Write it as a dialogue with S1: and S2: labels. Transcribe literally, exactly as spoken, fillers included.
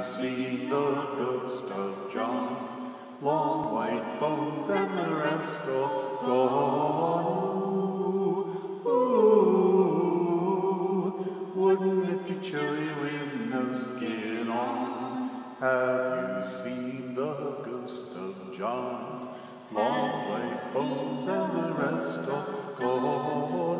S1: seen the ghost of John? Long white bones and the rest all gone. Ooh, ooh, wouldn't it be chilly with no skin on? Have you seen the ghost of John? Long white bones and the rest all gone.